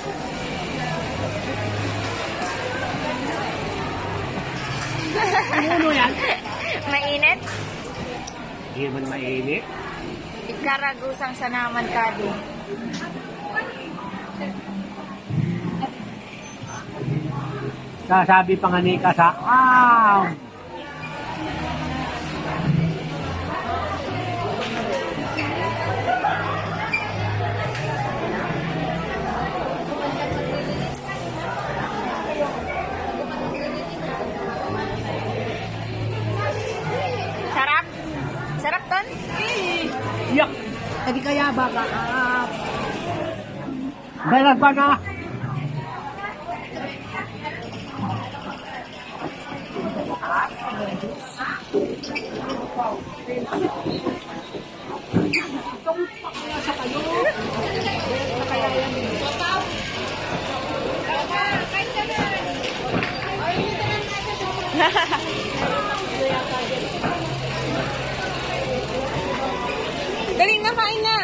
Ano yan? Mainit? Hindi man mainit. Ikaragusang sa naman ka din. Sasabi pa nga ni ka sa Sarap? Sarap ton? yak! Hindi kaya baka dalag pa na. Galing na, kain na!